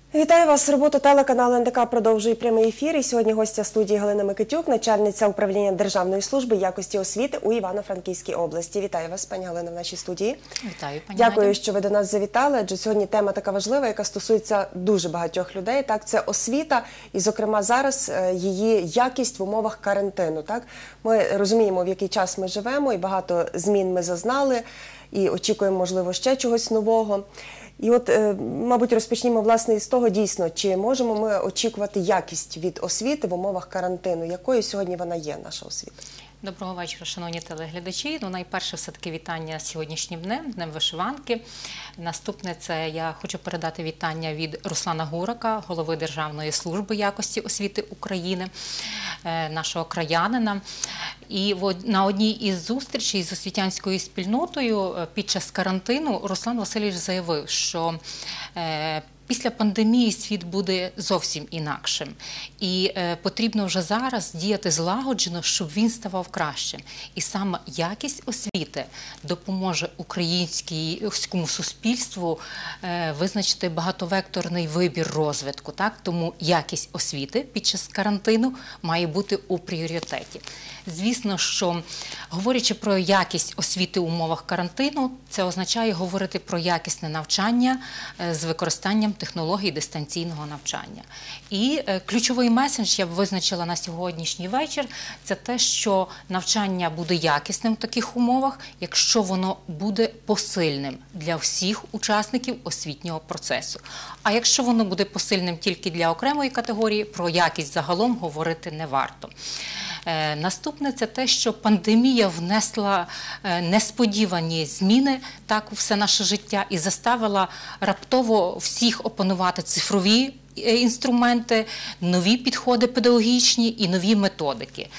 Вітаю вас. Роботу телеканалу НДК продовжує прямий ефір. І сьогодні гостя студії Галина Микитюк, начальниця управління Державної служби якості освіти у Івано-Франківській області. Вітаю вас, пані Галина, в нашій студії. Вітаю, пані Дякую, Надя. що ви до нас завітали, адже сьогодні тема така важлива, яка стосується дуже багатьох людей. Так, це освіта і, зокрема, зараз її якість в умовах карантину. Так, ми розуміємо, в який час ми живемо, і багато змін ми зазнали, і очікуємо, можливо, ще чогось нового. І от, мабуть, розпочнімо, власне, із того, дійсно, чи можемо ми очікувати якість від освіти в умовах карантину? Якою сьогодні вона є, наша освіта? Доброго вечора, шановні телеглядачі. Найперше, все-таки вітання з сьогоднішнім днем, Днем вишиванки. Наступне, це я хочу передати вітання від Руслана Гурака, голови Державної служби якості освіти України, нашого краянина. І на одній із зустрічей з освітянською спільнотою під час карантину Руслан Васильович заявив, що після пандемії світ буде зовсім інакшим. І потрібно вже зараз діяти злагоджено, щоб він ставав кращим. І саме якість освіти допоможе українському суспільству визначити багатовекторний вибір розвитку. Так? Тому якість освіти під час карантину має бути у пріоритеті. Звісно, що говорячи про якість освіти в умовах карантину, це означає говорити про якісне навчання з використанням технологій дистанційного навчання. І ключовий меседж я б визначила на сьогоднішній вечір – це те, що навчання буде якісним в таких умовах, якщо воно буде посильним для всіх учасників освітнього процесу. А якщо воно буде посильним тільки для окремої категорії, про якість загалом говорити не варто. Наступне – це те, що пандемія внесла несподівані зміни у все наше життя і заставила раптово всіх опанувати цифрові інструменти, нові підходи педагогічні і нові методики.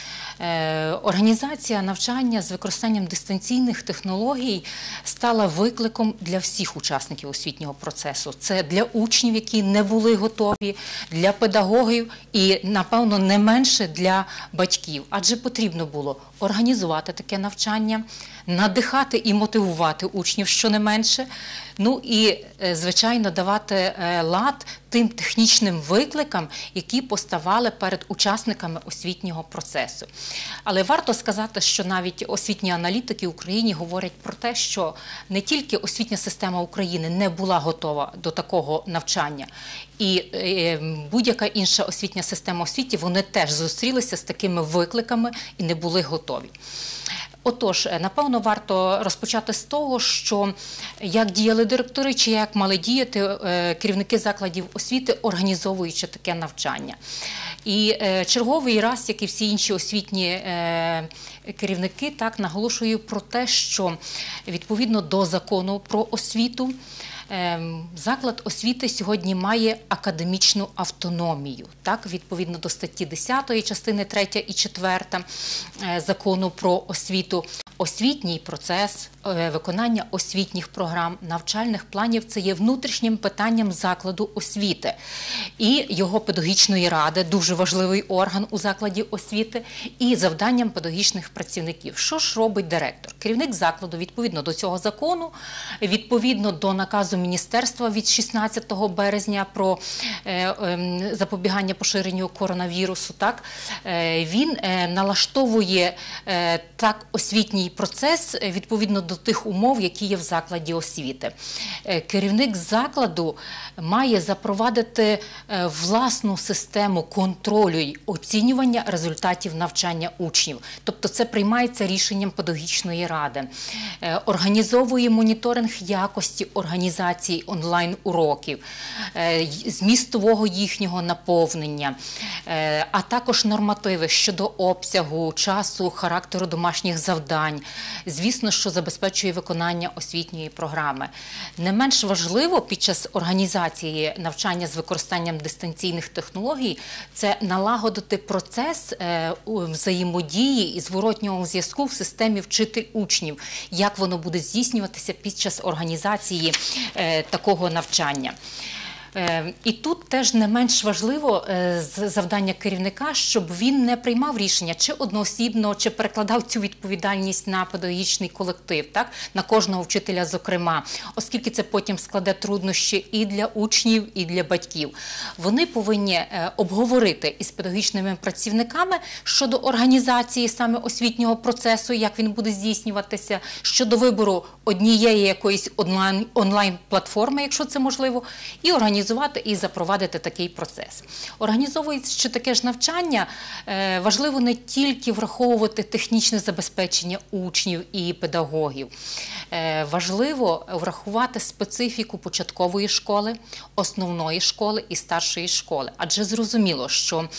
Організація навчання з використанням дистанційних технологій стала викликом для всіх учасників освітнього процесу. Це для учнів, які не були готові, для педагогів і, напевно, не менше для батьків. Адже потрібно було організувати таке навчання, надихати і мотивувати учнів щонайменше, ну і, звичайно, давати лад тим технічним викликам, які поставали перед учасниками освітнього процесу. Але варто сказати, що навіть освітні аналітики в Україні говорять про те, що не тільки освітня система України не була готова до такого навчання, і будь-яка інша освітня система у світі, вони теж зустрілися з такими викликами і не були готові. Отож, напевно, варто розпочати з того, що як діяли директори, чи як мали діяти керівники закладів освіти, організовуючи таке навчання. І черговий раз, як і всі інші освітні керівники, наголошую про те, що відповідно до закону про освіту, заклад освіти сьогодні має академічну автономію. Відповідно до статті 10 частини 3 і 4 закону про освіту. Освітній процес, виконання освітніх програм, навчальних планів – це є внутрішнім питанням закладу освіти і його педагогічної ради, дуже важливий орган у закладі освіти, і завданням педагогічних працівників. Що ж робить директор? Керівник закладу відповідно до цього закону, відповідно до наказу міністерства від 16 березня про запобігання поширенню коронавірусу, він налаштовує освітній процес відповідно до тих умов, які є в закладі освіти. Керівник закладу має запровадити власну систему контролю й оцінювання результатів навчання учнів. Тобто це приймається рішенням педагогічної ради. Організовує моніторинг якості організації онлайн-уроків, змістового їхнього наповнення, а також нормативи щодо обсягу, часу, характеру домашніх завдань. Звісно, що забезпечує виконання освітньої програми. Не менш важливо під час організації навчання з використанням дистанційних технологій – це налагодити процес взаємодії і зворотнього зв'язку в системі вчитель-учнів, як воно буде здійснюватися під час організації такого навчання. І тут теж не менш важливо завдання керівника, щоб він не приймав рішення чи одноосібно, чи перекладав цю відповідальність на педагогічний колектив, так? На кожного вчителя зокрема, оскільки це потім складе труднощі і для учнів, і для батьків. Вони повинні обговорити із педагогічними працівниками щодо організації саме освітнього процесу, як він буде здійснюватися, щодо вибору однієї якоїсь онлайн-платформи, якщо це можливо, і організувати і запровадити такий процес. Організовуючи таке ж навчання, важливо не тільки враховувати технічне забезпечення учнів і педагогів. Важливо врахувати специфіку початкової школи, основної школи і старшої школи. Адже зрозуміло, що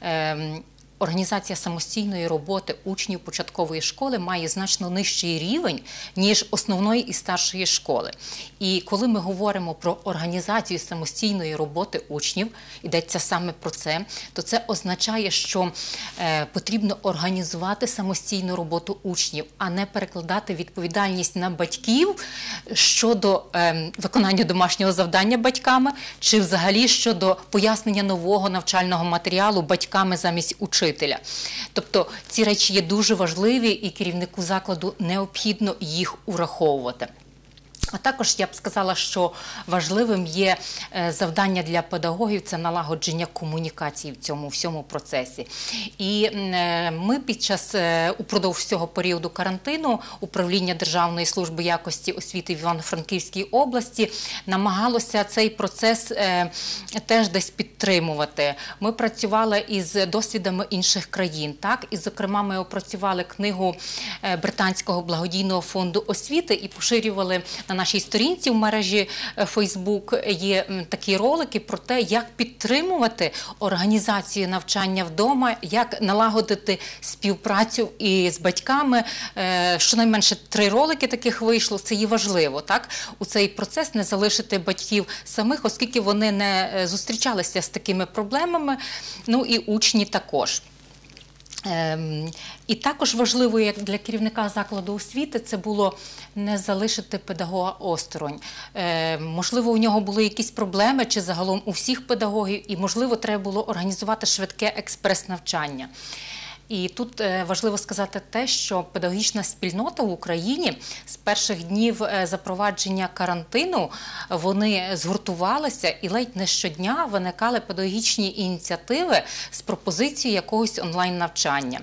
організація самостійної роботи учнів початкової школи має значно нижчий рівень, ніж основної і старшої школи. І коли ми говоримо про організацію самостійної роботи учнів, йдеться саме про це, то це означає, що потрібно організувати самостійну роботу учнів, а не перекладати відповідальність на батьків щодо виконання домашнього завдання батьками, чи взагалі щодо пояснення нового навчального матеріалу батьками замість учителя. Тобто ці речі є дуже важливі і керівнику закладу необхідно їх ураховувати. А також я б сказала, що важливим є завдання для педагогів – це налагодження комунікації в цьому всьому процесі. І ми упродовж всього періоду карантину управління Державної служби якості освіти в Івано-Франківській області намагалося цей процес теж десь підтримувати. Ми працювали із досвідами інших країн, так? І, зокрема, ми опрацювали книгу Британського благодійного фонду освіти і поширювали на нашій сторінці в мережі Facebook є такі ролики про те, як підтримувати організацію навчання вдома, як налагодити співпрацю і з батьками. Щонайменше 3 ролики таких вийшло, це є важливо, так? У цей процес не залишити батьків самих, оскільки вони не зустрічалися з такими проблемами, ну і учні також. І також важливо, як для керівника закладу освіти, це було не залишити педагога осторонь. Можливо, у нього були якісь проблеми, чи загалом у всіх педагогів, і, можливо, треба було організувати швидке експрес-навчання. І тут важливо сказати те, що педагогічна спільнота в Україні з перших днів запровадження карантину, вони згуртувалися і ледь не щодня виникали педагогічні ініціативи з пропозицією якогось онлайн-навчання.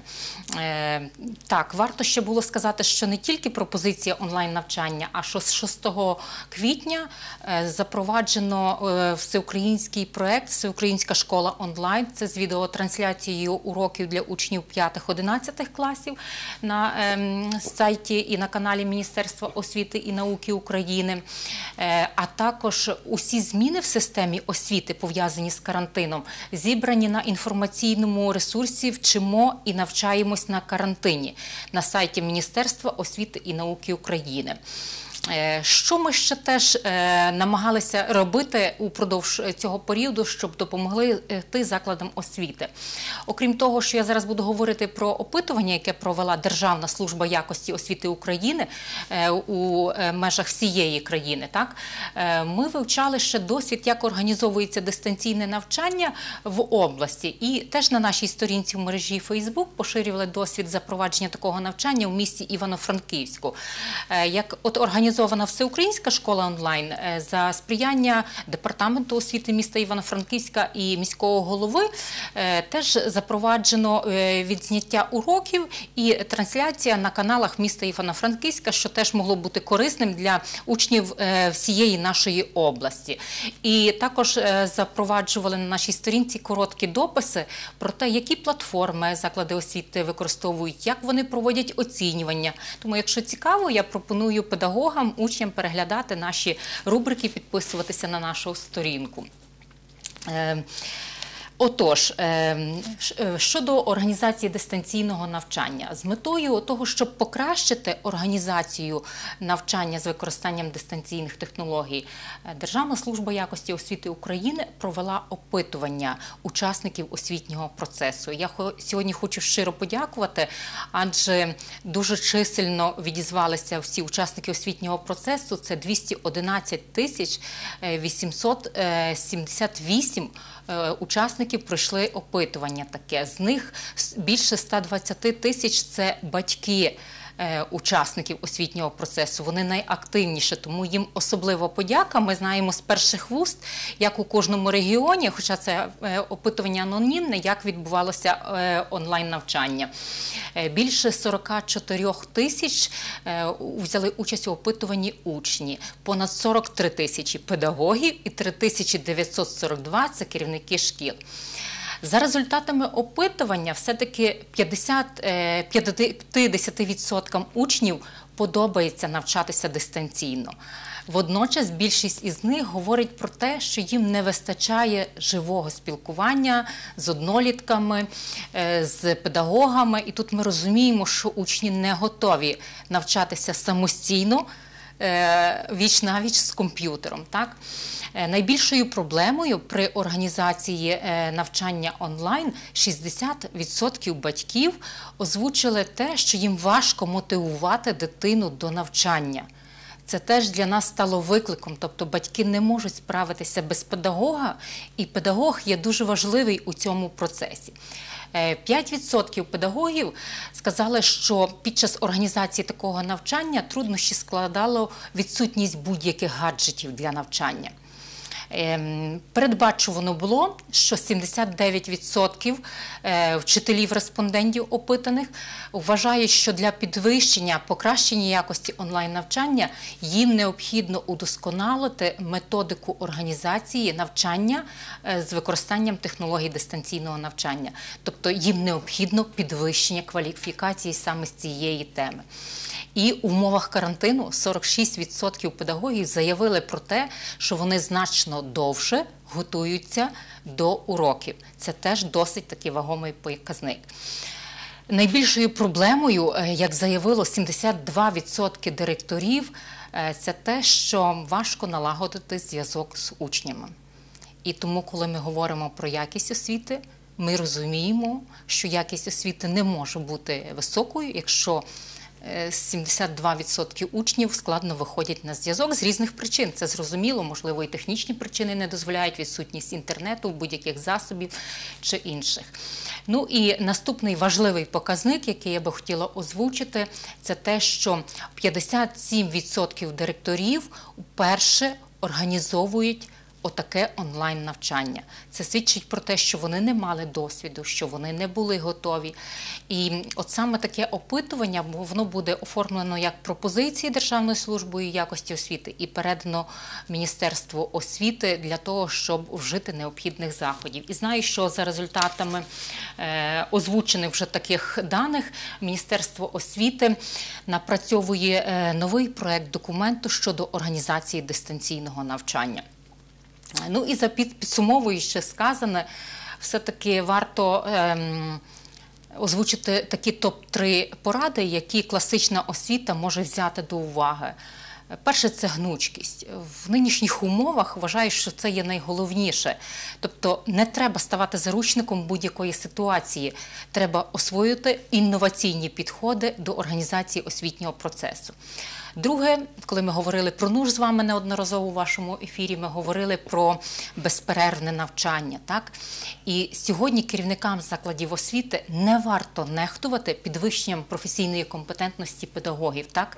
Так, варто ще було сказати, що не тільки пропозиція онлайн-навчання, а що з 6 квітня запроваджено всеукраїнський проєкт «Всеукраїнська школа онлайн». Це з відеотрансляцією уроків для учнів 5-11 класів на сайті і на каналі Міністерства освіти і науки України. А також усі зміни в системі освіти, пов'язані з карантином, зібрані на інформаційному ресурсі «Вчимо і навчаємось на карантині» на сайті Міністерства освіти і науки України. Що ми ще теж намагалися робити упродовж цього періоду, щоб допомогли закладам освіти? Окрім того, що я зараз буду говорити про опитування, яке провела Державна служба якості освіти України у межах всієї країни, так? Ми вивчали ще досвід, як організовується дистанційне навчання в області. І теж на нашій сторінці в мережі Facebook поширювали досвід запровадження такого навчання в місті Івано-Франківську. Як от організована Всеукраїнська школа онлайн за сприяння Департаменту освіти міста Івано-Франківська і міського голови теж запроваджено відзняття уроків і трансляція на каналах міста Івано-Франківська, що теж могло бути корисним для учнів всієї нашої області. І також запроваджували на нашій сторінці короткі дописи про те, які платформи заклади освіти використовують, як вони проводять оцінювання. Тому, якщо цікаво, я пропоную педагогам, учням переглядати наші рубрики, підписуватися на нашу сторінку. Отож, щодо організації дистанційного навчання, з метою того, щоб покращити організацію навчання з використанням дистанційних технологій, Державна служба якості освіти України провела опитування учасників освітнього процесу. Я сьогодні хочу щиро подякувати, адже дуже чисельно відізвалися всі учасники освітнього процесу. Це 211 тисяч 878 учасників пройшли опитування таке. З них більше 120 тисяч – це батьки учасників освітнього процесу. Вони найактивніші, тому їм особлива подяка. Ми знаємо з перших вуст, як у кожному регіоні, хоча це опитування анонімне, як відбувалося онлайн-навчання. Більше 44 тисяч взяли участь у опитуванні учні, понад 43 тисячі педагогів і 3942 – це керівники шкіл. За результатами опитування, все-таки 50% учнів подобається навчатися дистанційно. Водночас більшість із них говорить про те, що їм не вистачає живого спілкування з однолітками, з педагогами. І тут ми розуміємо, що учні не готові навчатися самостійно, віч-навіч з комп'ютером. Так? Найбільшою проблемою при організації навчання онлайн 60% батьків озвучили те, що їм важко мотивувати дитину до навчання. Це теж для нас стало викликом, тобто батьки не можуть справитися без педагога, і педагог є дуже важливий у цьому процесі. 5% педагогів сказали, що під час організації такого навчання труднощі складало відсутність будь-яких гаджетів для навчання. Передбачувано було, що 79% вчителів-респондентів опитаних вважають, що для підвищення, покращення якості онлайн-навчання їм необхідно удосконалити методику організації навчання з використанням технологій дистанційного навчання. Тобто їм необхідно підвищення кваліфікації саме з цієї теми. І в умовах карантину 46% педагогів заявили про те, що вони значно довше готуються до уроків. Це теж досить такий вагомий показник. Найбільшою проблемою, як заявило 72% директорів, це те, що важко налагодити зв'язок з учнями. І тому, коли ми говоримо про якість освіти, ми розуміємо, що якість освіти не може бути високою, якщо 72% учнів складно виходять на зв'язок з різних причин. Це зрозуміло, можливо, і технічні причини не дозволяють, відсутність інтернету, будь-яких засобів чи інших. Ну і наступний важливий показник, який я би хотіла озвучити, це те, що 57% директорів вперше організовують отаке онлайн-навчання. Це свідчить про те, що вони не мали досвіду, що вони не були готові. І от саме таке опитування, воно буде оформлено як пропозиції Державною службою якості освіти і передано Міністерству освіти для того, щоб вжити необхідних заходів. І знаю, що за результатами озвучених вже таких даних Міністерство освіти напрацьовує новий проект документу щодо організації дистанційного навчання. Ну і підсумовуючи сказане, все-таки варто озвучити такі топ-3 поради, які класична освіта може взяти до уваги. Перше – це гнучкість. В нинішніх умовах вважаю, що це є найголовніше. Тобто не треба ставати заручником будь-якої ситуації. Треба освоїти інноваційні підходи до організації освітнього процесу. Друге, коли ми говорили про НУШ з вами неодноразово у вашому ефірі, ми говорили про безперервне навчання. Так? І сьогодні керівникам закладів освіти не варто нехтувати підвищенням професійної компетентності педагогів. Так?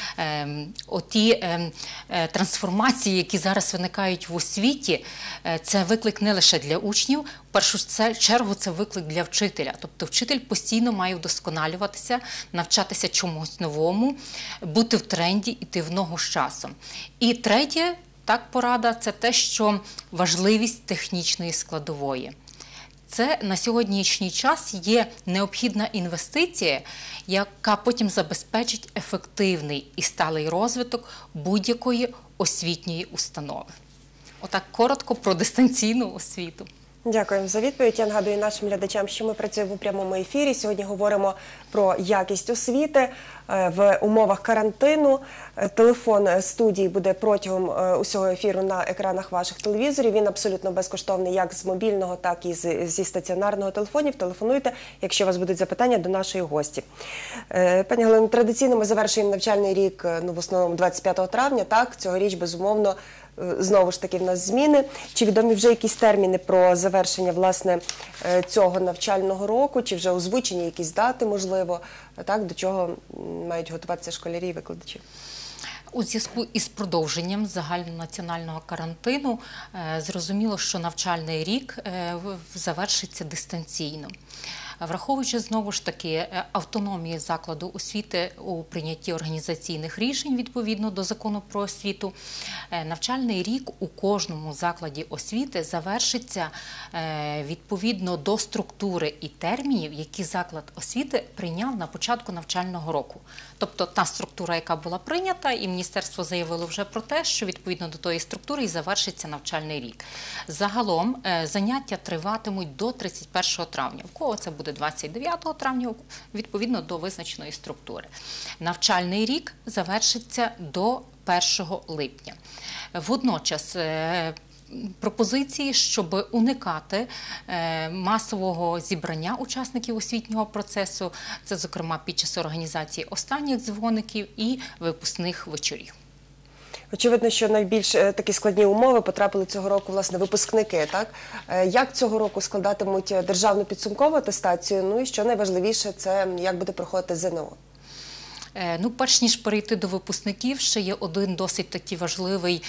Оті трансформації, які зараз виникають в освіті, це виклик не лише для учнів, в першу чергу це виклик для вчителя. Тобто вчитель постійно має вдосконалюватися, навчатися чомусь новому, бути в тренді, йти в ногу з часом. І третє, так, порада, це те, що важливість технічної складової. Це на сьогоднішній час є необхідна інвестиція, яка потім забезпечить ефективний і сталий розвиток будь-якої освітньої установи. Отак коротко про дистанційну освіту. Дякуємо за відповідь. Я нагадую нашим глядачам, що ми працюємо у прямому ефірі. Сьогодні говоримо про якість освіти в умовах карантину. Телефон студії буде протягом усього ефіру на екранах ваших телевізорів. Він абсолютно безкоштовний як з мобільного, так і зі стаціонарного телефонів. Телефонуйте, якщо у вас будуть запитання до нашої гості. Пані Галино, традиційно ми завершуємо навчальний рік, в основному 25 травня. Так, цьогоріч, безумовно, знову ж таки в нас зміни. Чи відомі вже якісь терміни про завершення, власне, цього навчального року? Чи вже озвучені якісь дати, можливо, так, до чого мають готуватися школярі і викладачі? У зв'язку із продовженням загальнонаціонального карантину зрозуміло, що навчальний рік завершиться дистанційно. Враховуючи, знову ж таки, автономію закладу освіти у прийнятті організаційних рішень відповідно до Закону про освіту, навчальний рік у кожному закладі освіти завершиться відповідно до структури і термінів, які заклад освіти прийняв на початку навчального року. Тобто та структура, яка була прийнята, і міністерство заявило вже про те, що відповідно до тої структури і завершиться навчальний рік. Загалом заняття триватимуть до 31 травня. У кого це буде 29 травня, відповідно до визначеної структури. Навчальний рік завершиться до 1 липня. Водночас пропозиції, щоб уникати масового зібрання учасників освітнього процесу, це, зокрема, під час організації останніх дзвоників і випускних вечорів. Очевидно, що найбільш такі складні умови потрапили цього року, власне, випускники, так? Як цього року складатимуть державну підсумкову атестацію? Ну і що найважливіше, це як буде проходити ЗНО? Ну, перш ніж перейти до випускників, ще є один досить такий важливий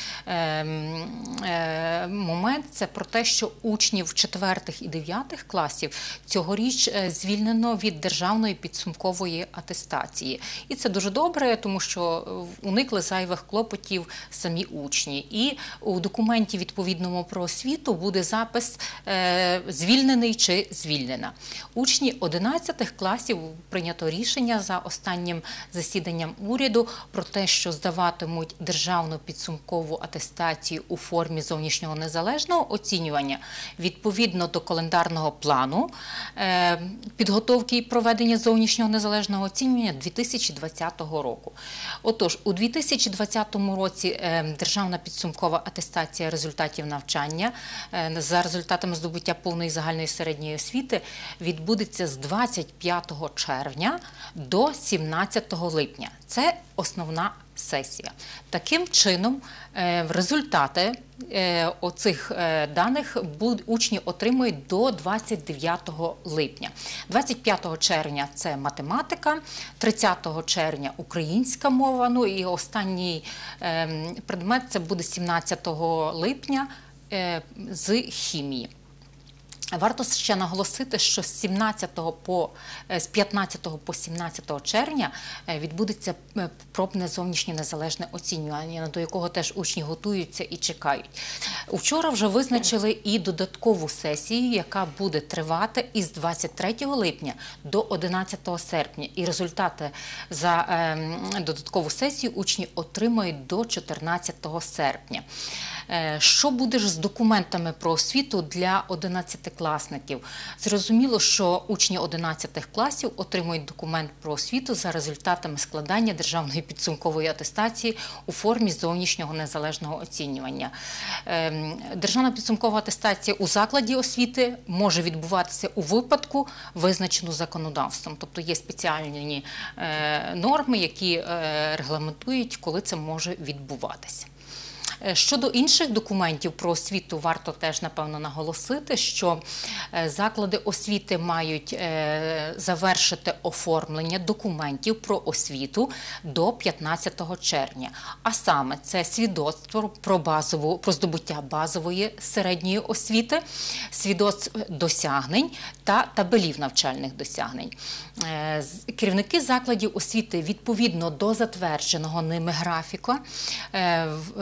момент. Це про те, що учнів 4 і 9 класів цьогоріч звільнено від державної підсумкової атестації. І це дуже добре, тому що уникли зайвих клопотів самі учні. І у документі відповідному про освіту буде запис «звільнений» чи «звільнена». Учні 11 класів прийнято рішення за останнім засіданням уряду про те, що здаватимуть державну підсумкову атестацію у формі зовнішнього незалежного оцінювання відповідно до календарного плану підготовки і проведення зовнішнього незалежного оцінювання 2020 року. Отож, у 2020 році державна підсумкова атестація результатів навчання за результатами здобуття повної загальної середньої освіти відбудеться з 25 червня до 17 липня. Це основна сесія. Таким чином, результати оцих даних учні отримують до 29 липня. 25 червня – це математика, 30 червня – українська мова, ну і останній предмет – це буде 17 липня з хімії. Варто ще наголосити, що з 15 по 17 червня відбудеться пробне зовнішнє незалежне оцінювання, до якого теж учні готуються і чекають. Вчора вже визначили і додаткову сесію, яка буде тривати із 23 липня до 11 серпня. І результати за додаткову сесію учні отримають до 14 серпня. Що буде ж з документами про освіту для 11-класників? Зрозуміло, що учні 11 класів отримують документ про освіту за результатами складання державної підсумкової атестації у формі зовнішнього незалежного оцінювання. Державна підсумкова атестація у закладі освіти може відбуватися у випадку, визначену законодавством. Тобто є спеціальні норми, які регламентують, коли це може відбуватися. Щодо інших документів про освіту, варто теж, напевно, наголосити, що заклади освіти мають завершити оформлення документів про освіту до 15 червня. А саме це свідоцтво про здобуття базової середньої освіти, свідоцтв досягнень та табелів навчальних досягнень. Керівники закладів освіти відповідно до затвердженого ними графіка видають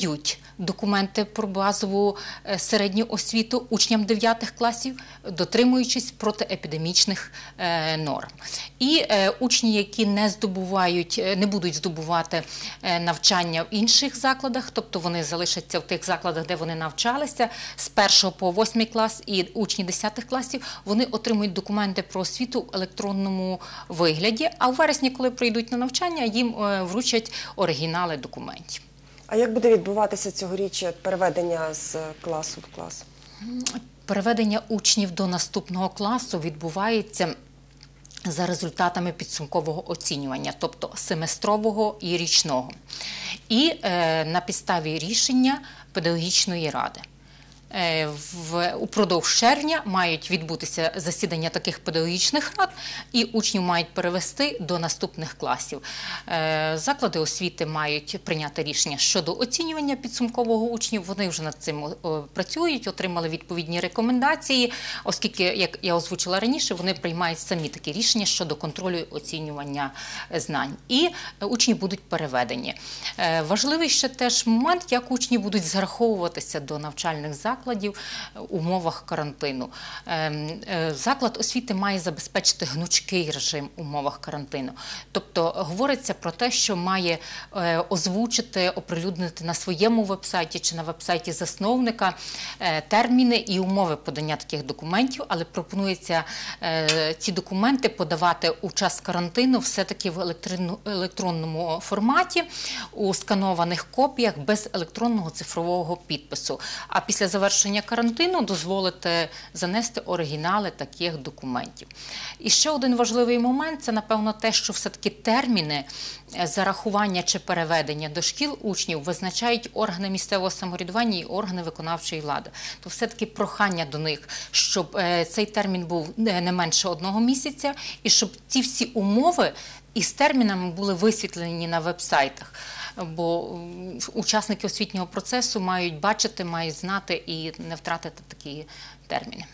надають документи про базову середню освіту учням 9 класів, дотримуючись протиепідемічних норм. І учні, які не будуть здобувати навчання в інших закладах, тобто вони залишаться в тих закладах, де вони навчалися, з 1 по 8 клас і учні 10 класів, вони отримують документи про освіту в електронному вигляді, а в вересні, коли прийдуть на навчання, їм вручать оригінали документів. А як буде відбуватися цьогоріч переведення з класу в клас? Переведення учнів до наступного класу відбувається за результатами підсумкового оцінювання, тобто семестрового і річного. І на підставі рішення педагогічної ради. Упродовж червня мають відбутися засідання таких педагогічних рад, і учнів мають перевести до наступних класів. Заклади освіти мають прийняти рішення щодо оцінювання підсумкового учнів. Вони вже над цим працюють, отримали відповідні рекомендації, оскільки, як я озвучила раніше, вони приймають самі такі рішення щодо контролю і оцінювання знань. І учні будуть переведені. Важливий ще теж момент, як учні будуть зараховуватися до навчальних закладів в умовах карантину. Заклад освіти має забезпечити гнучкий режим в умовах карантину. Тобто говориться про те, що має озвучити, оприлюднити на своєму вебсайті чи на вебсайті засновника терміни і умови подання таких документів, але пропонується ці документи подавати у час карантину все-таки в електронному форматі, у сканованих копіях без електронного цифрового підпису. А після завершення карантину дозволити занести оригінали таких документів. І ще один важливий момент – це, напевно, те, що все-таки терміни зарахування чи переведення до шкіл учнів визначають органи місцевого самоврядування і органи виконавчої влади. То все-таки прохання до них, щоб цей термін був не менше 1 місяця і щоб ці всі умови із термінами були висвітлені на веб-сайтах. Бо учасники освітнього процесу мають бачити, мають знати і не втратити такі терміни.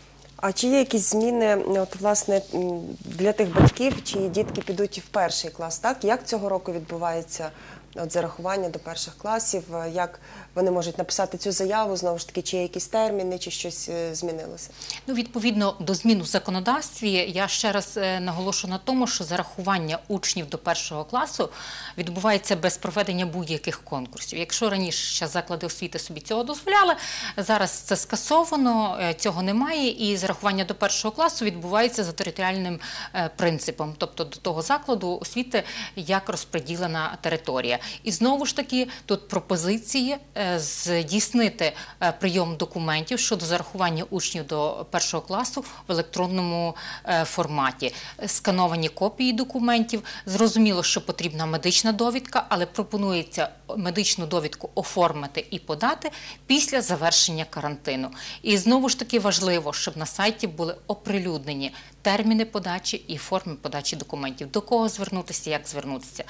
А чи є якісь зміни, власне, для тих батьків, чиї дітки підуть в 1 клас? Так? Як цього року відбувається зарахування до 1 класів? Як вони можуть написати цю заяву? Знову ж таки, чи є якісь терміни, чи щось змінилося? Відповідно до змін у законодавстві, я ще раз наголошу на тому, що зарахування учнів до 1 класу відбувається без проведення будь-яких конкурсів. Якщо раніше ще заклади освіти собі цього дозволяли, зараз це скасовано, цього немає, і зарахування до 1 класу відбувається за територіальним принципом, тобто до того закладу освіти, як розподілена територія. І знову ж таки, тут пропозиції здійснити прийом документів щодо зарахування учнів до 1 класу в електронному форматі. Скановані копії документів. Зрозуміло, що потрібна медична довідка, але пропонується медичну довідку оформити і подати після завершення карантину. І знову ж таки важливо, щоб на сайті були оприлюднені терміни подачі і форми подачі документів. До кого звернутися, як звернутися.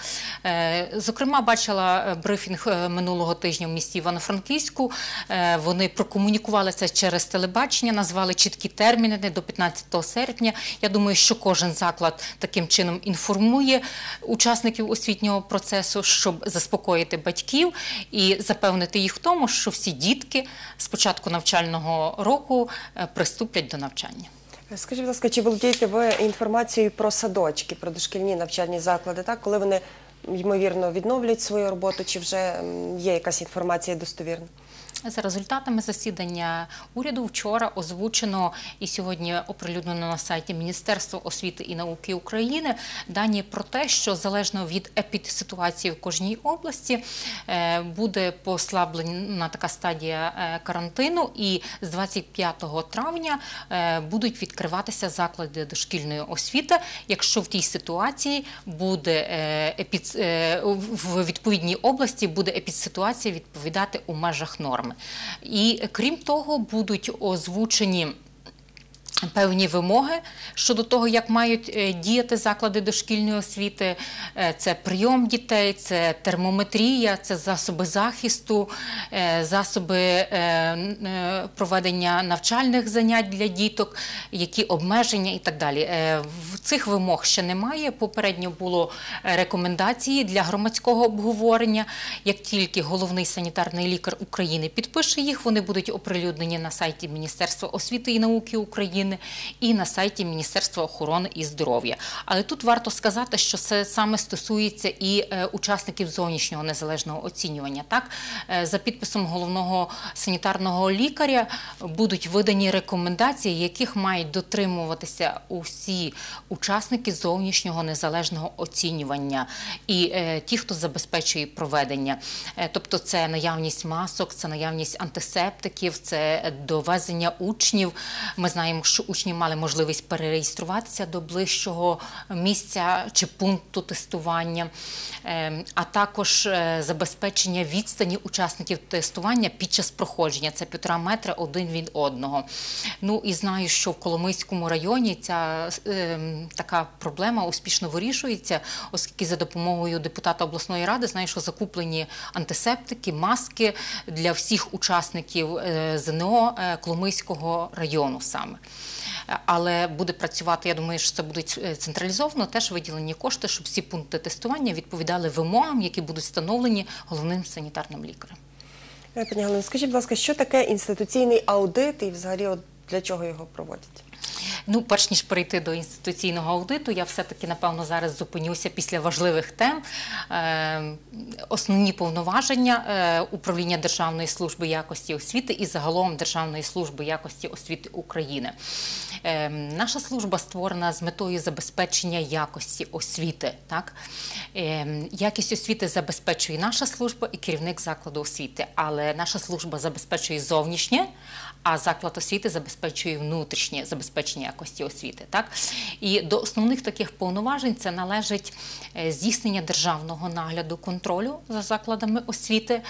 Зокрема, бачила брифінг минулого тижня в місті Івано-Франківську. Вони прокомунікували це через телебачення, назвали чіткі терміни до 15 серпня. Я думаю, що кожен заклад таким чином інформує учасників освітнього процесу, щоб заспокоїти батьків і запевнити їх в тому, що всі дітки з початку навчального року приступлять до навчання. Скажіть, будь ласка, чи володієте ви інформацією про садочки, про дошкільні навчальні заклади, так? Коли вони, ймовірно, відновлять свою роботу, чи вже є якась інформація достовірна? За результатами засідання уряду вчора озвучено і сьогодні оприлюднено на сайті Міністерства освіти і науки України дані про те, що залежно від епідситуації в кожній області буде послаблена така стадія карантину, і з 25 травня будуть відкриватися заклади дошкільної освіти, якщо в тій ситуації буде в відповідній області буде епідситуація відповідати у межах норми. І крім того, будуть озвучені певні вимоги щодо того, як мають діяти заклади дошкільної освіти. Це прийом дітей, це термометрія, це засоби захисту, засоби проведення навчальних занять для діток, які обмеження і так далі. Цих вимог ще немає. Попередньо було рекомендації для громадського обговорення. Як тільки головний санітарний лікар України підпише їх, вони будуть оприлюднені на сайті Міністерства освіти і науки України і на сайті Міністерства охорони і здоров'я. Але тут варто сказати, що це саме стосується і учасників зовнішнього незалежного оцінювання. Так? За підписом головного санітарного лікаря будуть видані рекомендації, яких мають дотримуватися усі учасники зовнішнього незалежного оцінювання і ті, хто забезпечує проведення. Тобто це наявність масок, це наявність антисептиків, це довезення учнів. Ми знаємо, що учні мали можливість перереєструватися до ближчого місця чи пункту тестування, а також забезпечення відстані учасників тестування під час проходження. Це 1,5 метра один від одного. Ну і знаю, що в Коломийському районі ця така проблема успішно вирішується, оскільки за допомогою депутата обласної ради знаю, що закуплені антисептики, маски для всіх учасників ЗНО Коломийського району саме. Але буде працювати, я думаю, що це буде централізовано, теж виділені кошти, щоб всі пункти тестування відповідали вимогам, які будуть встановлені головним санітарним лікарем. Пані Галино, скажіть, будь ласка, що таке інституційний аудит і взагалі для чого його проводять? Ну, перш ніж перейти до інституційного аудиту, я все-таки, напевно, зараз зупинюся після важливих тем. Основні повноваження управління Державної служби якості освіти і загалом Державної служби якості освіти України. Наша служба створена з метою забезпечення якості освіти. Так? Якість освіти забезпечує наша служба і керівник закладу освіти, але наша служба забезпечує зовнішнє, а заклад освіти забезпечує внутрішнє забезпечення якості освіти. Так? І до основних таких повноважень це належить здійснення державного нагляду контролю за закладами освіти.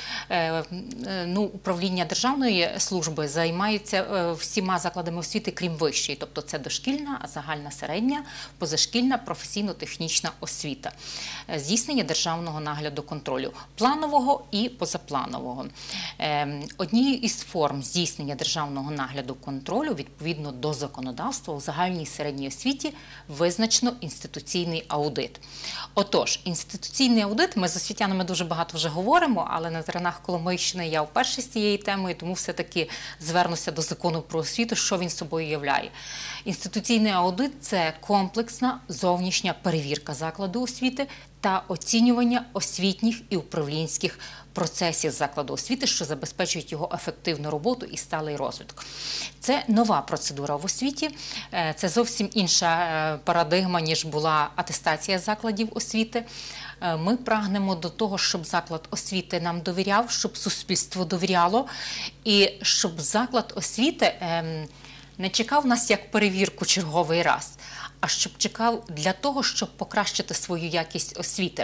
Управління Державної служби займається всіма закладами освіти, крім вищої, тобто це дошкільна, загальна середня, позашкільна, професійно-технічна освіта. Здійснення державного нагляду контролю планового і позапланового. Однією із форм здійснення державного нагляду контролю відповідно до законодавства у загальній середній освіті визначено інституційний аудит. Отож, інституційний аудит, ми з освітянами дуже багато вже говоримо, але на теренах Коломийщини я вперше з цією темою, тому все-таки звернуся до закону про освіту, що він собою являє. Інституційний аудит – це комплексна зовнішня перевірка закладу освіти та оцінювання освітніх і управлінських процесів закладу освіти, що забезпечують його ефективну роботу і сталий розвиток. Це нова процедура в освіті, це зовсім інша парадигма, ніж була атестація закладів освіти. Ми прагнемо до того, щоб заклад освіти нам довіряв, щоб суспільство довіряло і щоб заклад освіти не чекав нас як перевірку черговий раз, а щоб чекав для того, щоб покращити свою якість освіти.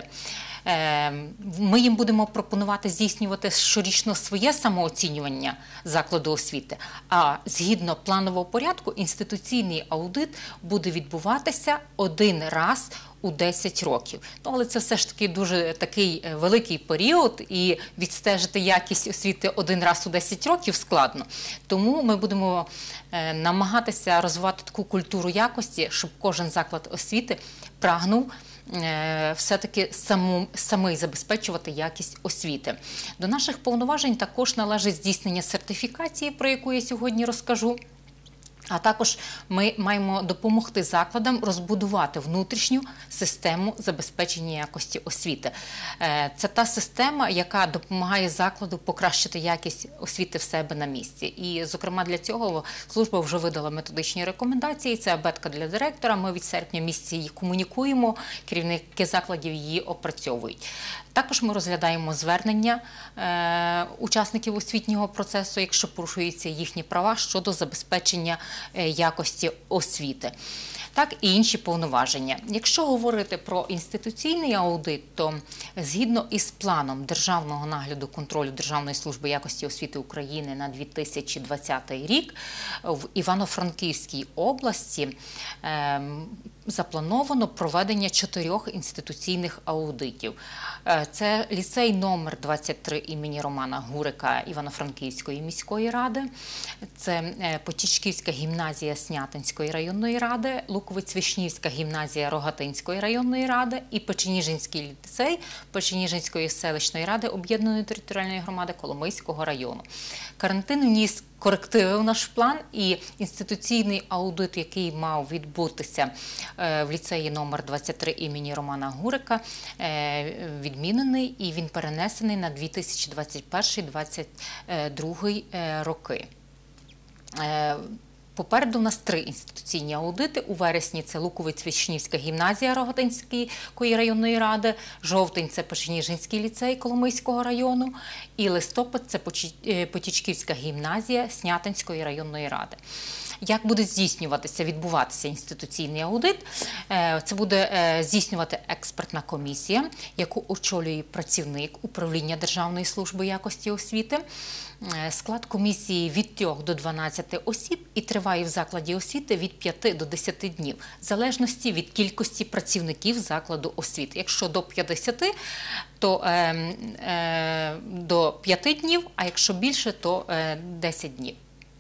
Ми їм будемо пропонувати здійснювати щорічно своє самооцінювання закладу освіти, а згідно планового порядку інституційний аудит буде відбуватися один раз у 10 років. Але це все ж таки дуже такий великий період, і відстежити якість освіти один раз у 10 років складно. Тому ми будемо намагатися розвивати таку культуру якості, щоб кожен заклад освіти прагнув все-таки самий забезпечувати якість освіти. До наших повноважень також належить здійснення сертифікації, про яку я сьогодні розкажу. А також ми маємо допомогти закладам розбудувати внутрішню систему забезпечення якості освіти. Це та система, яка допомагає закладу покращити якість освіти в себе на місці. І, зокрема, для цього служба вже видала методичні рекомендації. Це абетка для директора. Ми від серпня місяця її комунікуємо, керівники закладів її опрацьовують. Також ми розглядаємо звернення учасників освітнього процесу, якщо порушуються їхні права щодо забезпечення якості освіти. Так, і інші повноваження. Якщо говорити про інституційний аудит, то згідно із планом Державного нагляду контролю Державної служби якості освіти України на 2020 рік в Івано-Франківській області заплановано проведення 4 інституційних аудитів. Це ліцей номер 23 імені Романа Гурика Івано-Франківської міської ради, це Потічківська гімназія Снятинської районної ради, Луковець-Вишнівська гімназія Рогатинської районної ради і Печеніжинський ліцей Печеніжинської селищної ради об'єднаної територіальної громади Коломийського району. Карантин вніс корективи в наш план, і інституційний аудит, який мав відбутися в ліцеї номер 23 імені Романа Гурика, відмінений, і він перенесений на 2021-2022 роки. Попереду у нас 3 інституційні аудити. У вересні це Луковець-Вишнівська гімназія Рогатинської районної ради, жовтень – це Печеніжинський ліцей Коломийського району, і листопад – це Потічківська гімназія Снятинської районної ради. Як буде відбуватися інституційний аудит? Це буде здійснювати експертна комісія, яку очолює працівник управління Державної служби якості освіти. Склад комісії від 3 до 12 осіб і триває в закладі освіти від 5 до 10 днів, в залежності від кількості працівників закладу освіти. Якщо до 50, то до 5 днів, а якщо більше, то 10 днів.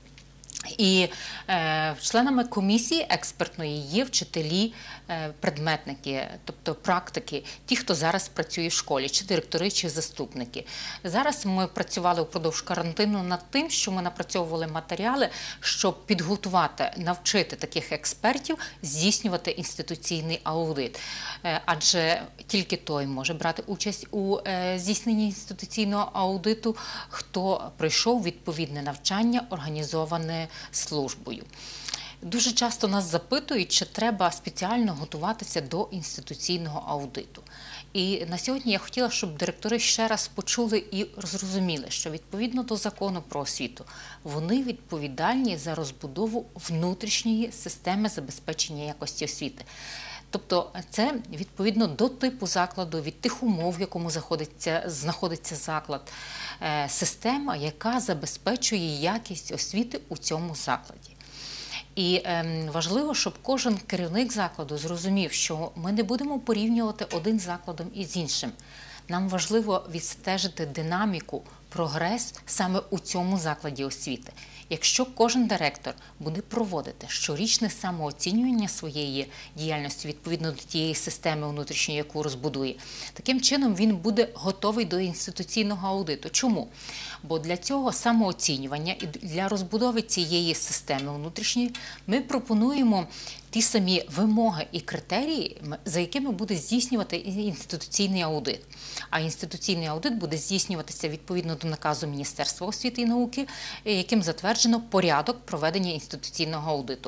І членами комісії експертної є вчителі, предметники, тобто практики, ті, хто зараз працює в школі, чи директори, чи заступники. Зараз ми працювали впродовж карантину над тим, що ми напрацьовували матеріали, щоб підготувати, навчити таких експертів здійснювати інституційний аудит. Адже тільки той може брати участь у здійсненні інституційного аудиту, хто пройшов відповідне навчання, організоване службою. Дуже часто нас запитують, чи треба спеціально готуватися до інституційного аудиту. І на сьогодні я хотіла, щоб директори ще раз почули і зрозуміли, що відповідно до закону про освіту вони відповідальні за розбудову внутрішньої системи забезпечення якості освіти. Тобто це відповідно до типу закладу, від тих умов, в якому знаходиться заклад, система, яка забезпечує якість освіти у цьому закладі. І важливо, щоб кожен керівник закладу зрозумів, що ми не будемо порівнювати один закладом із іншим. Нам важливо відстежити динаміку, прогрес саме у цьому закладі освіти. Якщо кожен директор буде проводити щорічне самооцінювання своєї діяльності відповідно до тієї системи внутрішньої, яку розбудує, таким чином він буде готовий до інституційного аудиту. Чому? Бо для цього самооцінювання і для розбудови цієї системи внутрішньої ми пропонуємо ті самі вимоги і критерії, за якими буде здійснювати інституційний аудит. А інституційний аудит буде здійснюватися відповідно до наказу Міністерства освіти і науки, яким затверджено порядок проведення інституційного аудиту.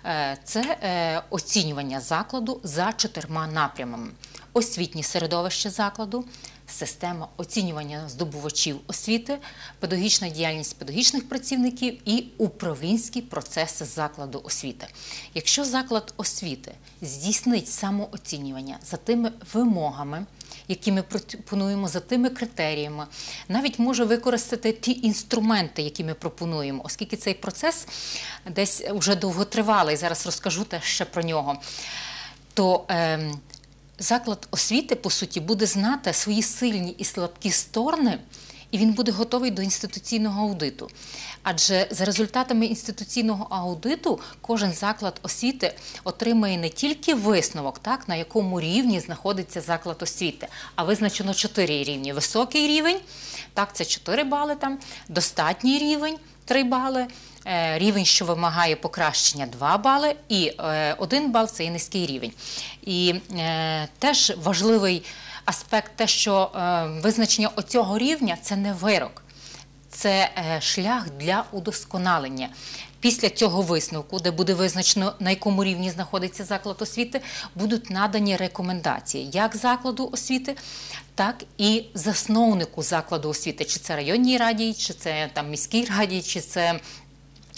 Це оцінювання закладу за 4 напрямами. Освітнє середовище закладу, система оцінювання здобувачів освіти, педагогічна діяльність педагогічних працівників і управлінські процеси закладу освіти. Якщо заклад освіти здійснить самооцінювання за тими вимогами, які ми пропонуємо, за тими критеріями, навіть може використати ті інструменти, які ми пропонуємо, оскільки цей процес десь вже довготривалий, зараз розкажу теж ще про нього, то заклад освіти, по суті, буде знати свої сильні і слабкі сторони, і він буде готовий до інституційного аудиту. Адже за результатами інституційного аудиту кожен заклад освіти отримає не тільки висновок, на якому рівні знаходиться заклад освіти, а визначено 4 рівні. Високий рівень, це 4 бали, достатній рівень – 3 бали, рівень, що вимагає покращення – 2 бали, і 1 бал – це є низький рівень. І теж важливий аспект те, що визначення оцього рівня – це не вирок, це шлях для удосконалення. Після цього висновку, де буде визначено, на якому рівні знаходиться заклад освіти, будуть надані рекомендації як закладу освіти, так і засновнику закладу освіти, чи це районній раді, чи це міській раді, чи це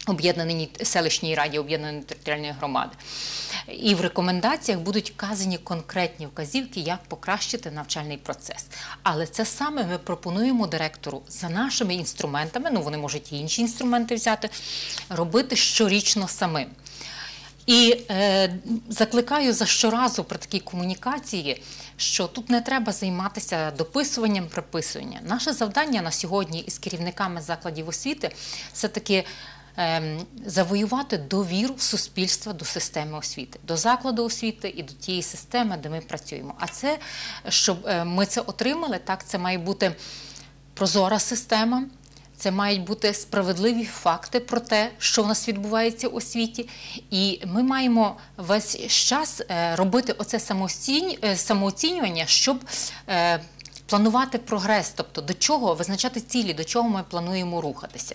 об'єднаній селищній раді об'єднаної територіальної громади. І в рекомендаціях будуть вказані конкретні вказівки, як покращити навчальний процес. Але це саме ми пропонуємо директору за нашими інструментами, ну вони можуть і інші інструменти взяти, робити щорічно самим. І закликаю за щоразу при такій комунікації, що тут не треба займатися дописуванням, приписуванням. Наше завдання на сьогодні із керівниками закладів освіти все-таки завоювати довіру суспільства до системи освіти, до закладу освіти і до тієї системи, де ми працюємо. А це, щоб ми це отримали, так, це має бути прозора система, це мають бути справедливі факти про те, що в нас відбувається у освіті. І ми маємо весь час робити оце самооцінювання, щоб планувати прогрес, тобто до чого, визначати цілі, до чого ми плануємо рухатися.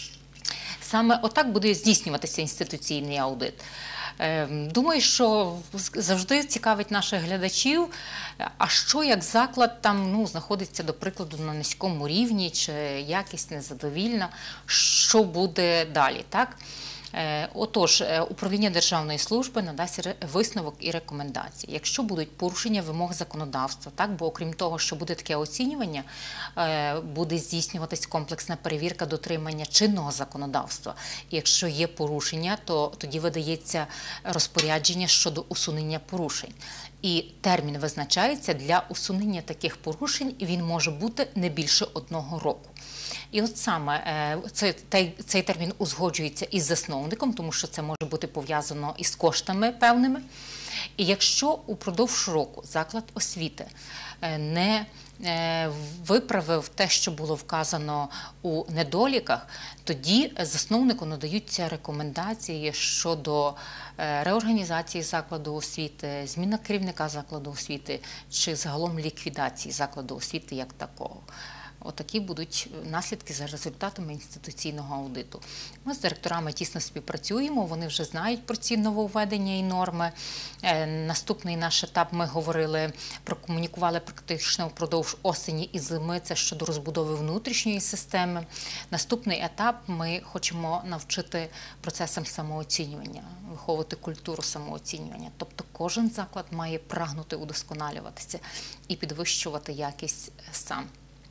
Саме отак буде здійснюватися інституційний аудит. Думаю, що завжди цікавить наших глядачів, а що як заклад там знаходиться, до прикладу, на низькому рівні, чи якість незадовільна, що буде далі, так? Отож, управління Державної служби надасть висновок і рекомендації. Якщо будуть порушення вимог законодавства, так, бо окрім того, що буде таке оцінювання, буде здійснюватись комплексна перевірка дотримання чинного законодавства. І якщо є порушення, то тоді видається розпорядження щодо усунення порушень. І термін визначається для усунення таких порушень, і він може бути не більше 1 року. І от саме цей термін узгоджується із засновником, тому що це може бути пов'язано із коштами певними. І якщо упродовж року заклад освіти не виправив те, що було вказано у недоліках, тоді засновнику надаються рекомендації щодо реорганізації закладу освіти, зміна керівника закладу освіти чи загалом ліквідації закладу освіти як такого. Отакі будуть наслідки за результатами інституційного аудиту. Ми з директорами тісно співпрацюємо, вони вже знають про ці нововведення і норми. Наступний наш етап ми говорили, прокомунікували практично впродовж осені і зими, це щодо розбудови внутрішньої системи. Наступний етап ми хочемо навчити процесам самооцінювання, виховувати культуру самооцінювання. Тобто кожен заклад має прагнути удосконалюватися і підвищувати якість сам.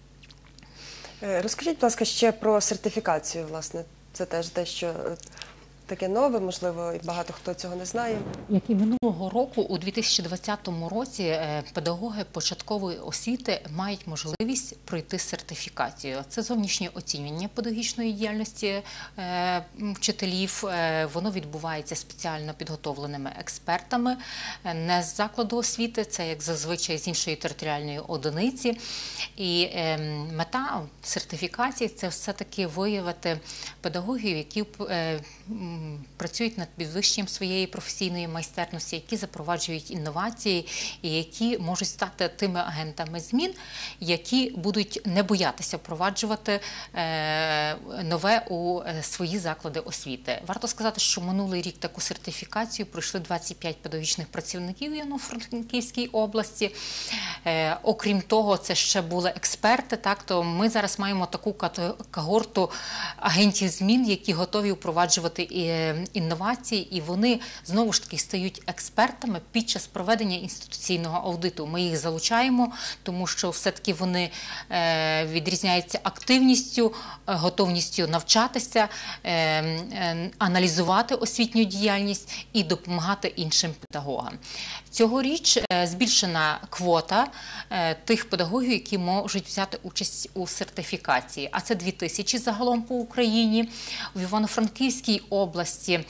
Розкажіть, будь ласка, ще про сертифікацію, власне. Це теж дещо таке нове, можливо, і багато хто цього не знає. Як і минулого року, у 2020 році педагоги початкової освіти мають можливість пройти сертифікацію. Це зовнішнє оцінювання педагогічної діяльності вчителів. Воно відбувається спеціально підготовленими експертами не з закладу освіти, це як зазвичай з іншої територіальної одиниці. І мета сертифікації – це все-таки виявити педагогів, які працюють над підвищенням своєї професійної майстерності, які запроваджують інновації і які можуть стати тими агентами змін, які будуть не боятися впроваджувати нове у свої заклади освіти. Варто сказати, що минулий рік таку сертифікацію пройшли 25 педагогічних працівників в Івано-Франківській області. Окрім того, це ще були експерти, так, то ми зараз маємо таку когорту агентів змін, які готові впроваджувати інновації, і вони знову ж таки стають експертами під час проведення інституційного аудиту. Ми їх залучаємо, тому що все-таки вони відрізняються активністю, готовністю навчатися, аналізувати освітню діяльність і допомагати іншим педагогам. Цьогоріч збільшена квота тих педагогів, які можуть взяти участь у сертифікації. А це 2000 загалом по Україні. В Івано-Франківській області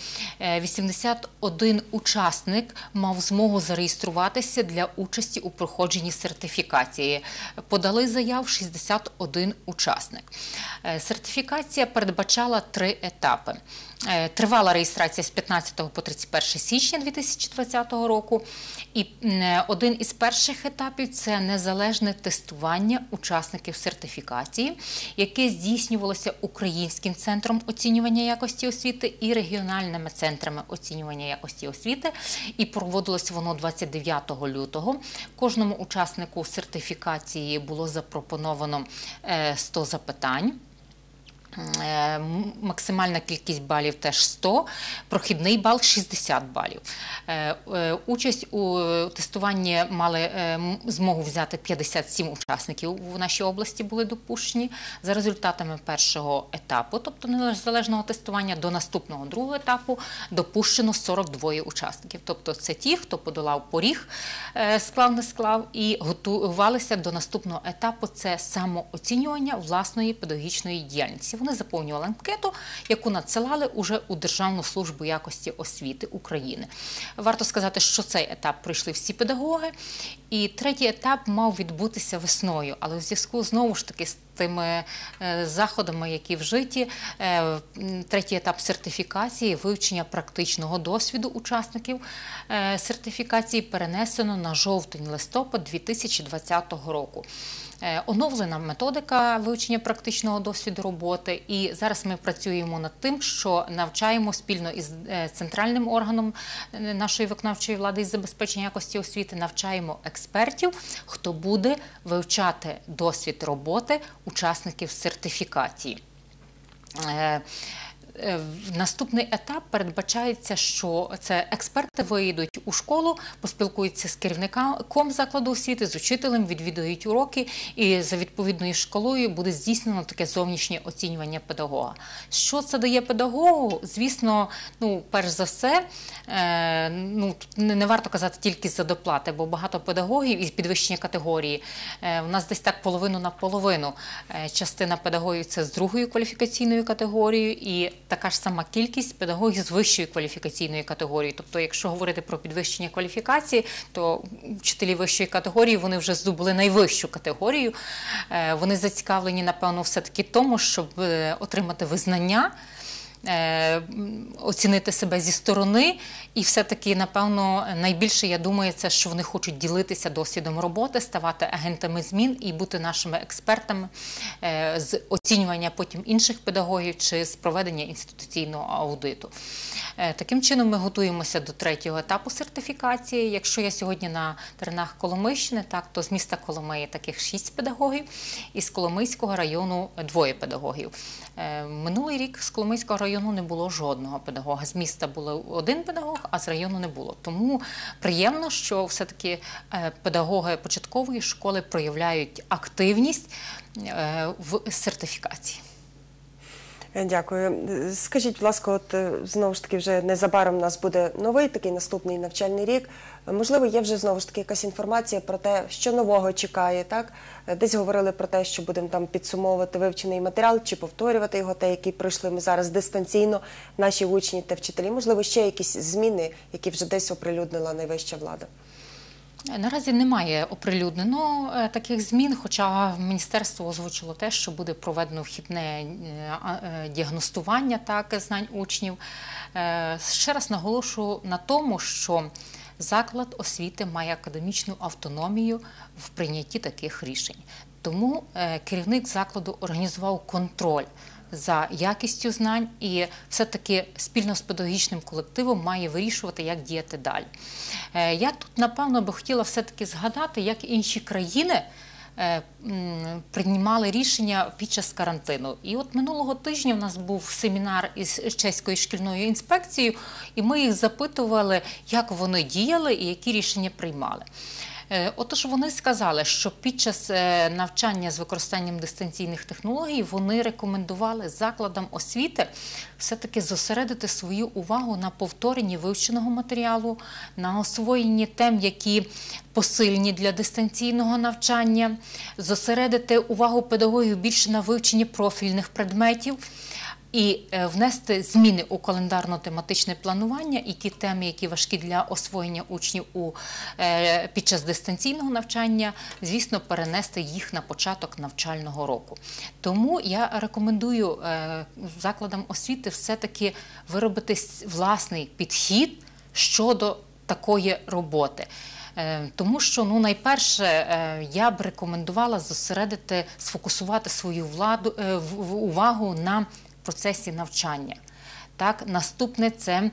81 учасник мав змогу зареєструватися для участі у проходженні сертифікації. Подали заяв 61 учасник. Сертифікація передбачала 3 етапи. Тривала реєстрація з 15 по 31 січня 2020 року. І один із перших етапів – це незалежне тестування учасників сертифікації, яке здійснювалося Українським центром оцінювання якості освіти і регіональними центрами оцінювання якості освіти. І проводилось воно 29 лютого. Кожному учаснику сертифікації було запропоновано 100 запитань. Максимальна кількість балів теж 100, прохідний бал 60 балів. Участь у тестуванні мали змогу взяти 57 учасників у нашій області були допущені. За результатами першого етапу, тобто незалежного тестування, до наступного другого етапу допущено 42 учасників. Тобто це ті, хто подолав поріг, склав, не склав, і готувалися до наступного етапу, це самооцінювання власної педагогічної діяльності. Вони заповнювали анкету, яку надсилали уже у Державну службу якості освіти України. Варто сказати, що цей етап пройшли всі педагоги, і третій етап мав відбутися весною, але у зв'язку знову ж таки з тими заходами, які вжиті, третій етап сертифікації, вивчення практичного досвіду учасників сертифікації перенесено на жовтень-листопад 2020 року. Оновлена методика вивчення практичного досвіду роботи, і зараз ми працюємо над тим, що навчаємо спільно із центральним органом нашої виконавчої влади із забезпечення якості освіти, навчаємо експертів, хто буде вивчати досвід роботи учасників сертифікації. Наступний етап передбачається, що це експерти виїдуть у школу, поспілкуються з керівником закладу освіти, з учителем, відвідують уроки, і за відповідною школою буде здійснено таке зовнішнє оцінювання педагога. Що це дає педагогу? Звісно, перш за все, не варто казати тільки за доплати, бо багато педагогів із підвищення категорії, у нас десь так половину на половину. Частина педагогів – це з другою кваліфікаційною категорією, і така ж сама кількість педагогів з вищою кваліфікаційною категорією. Тобто, якщо говорити про підвищення кваліфікації, то вчителі вищої категорії, вони вже здобули найвищу категорію. Вони зацікавлені, напевно, все-таки тому, щоб отримати визнання, оцінити себе зі сторони, і все-таки, напевно, найбільше, я думаю, це, що вони хочуть ділитися досвідом роботи, ставати агентами змін і бути нашими експертами з оцінювання потім інших педагогів чи з проведення інституційного аудиту. Таким чином ми готуємося до третього етапу сертифікації. Якщо я сьогодні на теренах Коломийщини, то з міста Коломиї таких 6 педагогів, і з Коломийського району 2 педагогів. Минулий рік з Коломийського району не було жодного педагога. З міста було 1 педагог, а з району не було. Тому приємно, що все-таки педагоги початкової школи проявляють активність в сертифікації. Дякую. Скажіть, будь ласка, знову ж таки вже незабаром у нас буде новий такий наступний навчальний рік. Можливо, є вже знову ж таки якась інформація про те, що нового чекає, так? Десь говорили про те, що будемо там підсумовувати вивчений матеріал чи повторювати його, те, який пройшли ми зараз дистанційно, наші учні та вчителі. Можливо, ще якісь зміни, які вже десь оприлюднила найвища влада. Наразі немає оприлюднено таких змін, хоча міністерство озвучило те, що буде проведено вхідне діагностування знань учнів. Ще раз наголошую на тому, що заклад освіти має академічну автономію в прийнятті таких рішень. Тому керівник закладу організував контроль за якістю знань і все-таки спільно з педагогічним колективом має вирішувати, як діяти далі. Я тут, напевно, би хотіла все-таки згадати, як інші країни приймали рішення під час карантину. І от минулого тижня у нас був семінар із Чеською шкільною інспекцією, і ми їх запитували, як вони діяли і які рішення приймали. Отож, вони сказали, що під час навчання з використанням дистанційних технологій вони рекомендували закладам освіти все-таки зосередити свою увагу на повторенні вивченого матеріалу, на освоєнні тем, які посильні для дистанційного навчання, зосередити увагу педагогів більше на вивченні профільних предметів, і внести зміни у календарно-тематичне планування і ті теми, які важкі для освоєння учнів під час дистанційного навчання, звісно, перенести їх на початок навчального року. Тому я рекомендую закладам освіти все-таки виробити власний підхід щодо такої роботи. Тому що, найперше, я б рекомендувала зосередити, сфокусувати свою увагу на процесі навчання. Наступне – це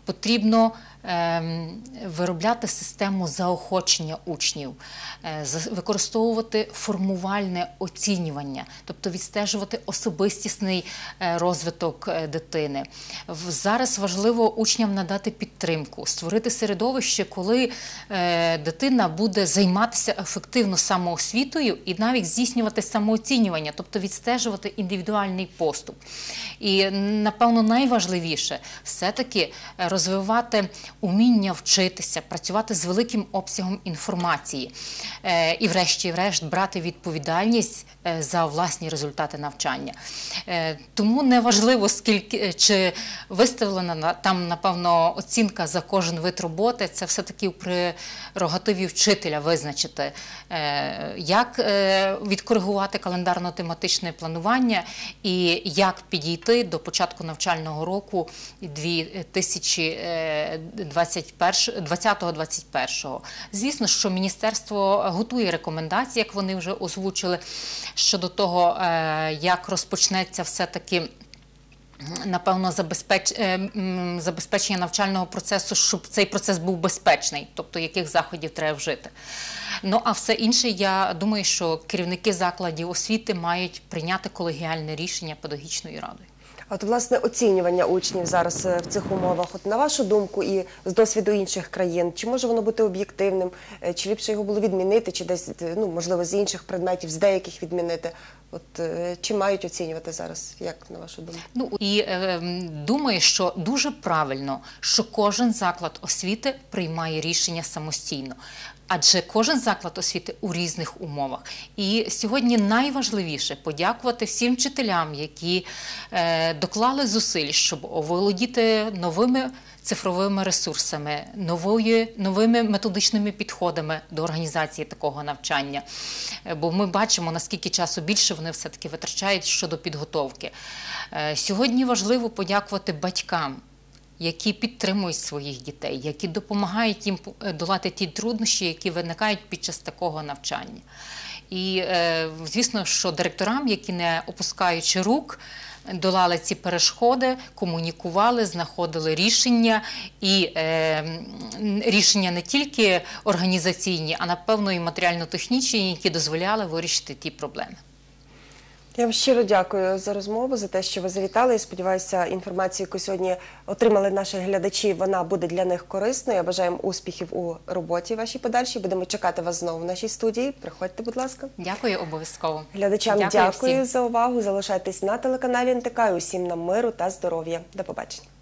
потрібно виробляти систему заохочення учнів, використовувати формувальне оцінювання, тобто відстежувати особистісний розвиток дитини. Зараз важливо учням надати підтримку, створити середовище, коли дитина буде займатися ефективно самоосвітою і навіть здійснювати самооцінювання, тобто відстежувати індивідуальний поступ. І, напевно, найважливіше все-таки розвивати уміння вчитися, працювати з великим обсягом інформації і, врешті-решт, брати відповідальність за власні результати навчання. Тому неважливо, скільки чи виставлена там, напевно, оцінка за кожен вид роботи, це все-таки в прерогативі вчителя визначити, як відкоригувати календарно-тематичне планування і як підійти до початку навчального року 2020-2021. Звісно, що міністерство готує рекомендації, як вони вже озвучили, щодо того, як розпочнеться все-таки, напевно, забезпечення навчального процесу, щоб цей процес був безпечний, тобто яких заходів треба вжити. Ну, а все інше, я думаю, що керівники закладів освіти мають прийняти колегіальне рішення педагогічною радою. От, власне, оцінювання учнів зараз в цих умовах, от, на вашу думку і з досвіду інших країн, чи може воно бути об'єктивним, чи ліпше його було відмінити, чи десь, ну, можливо, з інших предметів, з деяких відмінити? От, чи мають оцінювати зараз, як на вашу думку? Ну, і думаю, що дуже правильно, що кожен заклад освіти приймає рішення самостійно. Адже кожен заклад освіти у різних умовах. І сьогодні найважливіше подякувати всім вчителям, які доклали зусиль, щоб оволодіти новими цифровими ресурсами, новими методичними підходами до організації такого навчання. Бо ми бачимо, наскільки часу більше вони все-таки витрачають щодо підготовки. Сьогодні важливо подякувати батькам, які підтримують своїх дітей, які допомагають їм долати ті труднощі, які виникають під час такого навчання. І, звісно, що директорам, які не опускаючи рук, долали ці перешкоди, комунікували, знаходили рішення, і рішення не тільки організаційні, а, напевно, і матеріально-технічні, які дозволяли вирішити ті проблеми. Я вам щиро дякую за розмову, за те, що ви завітали. І сподіваюся, інформацію, яку сьогодні отримали наші глядачі, вона буде для них корисною. Я бажаю успіхів у роботі вашій подальшій. Будемо чекати вас знову в нашій студії. Приходьте, будь ласка. Дякую, обов'язково. Глядачам дякую за увагу. Залишайтесь на телеканалі НТК. І усім нам миру та здоров'я. До побачення.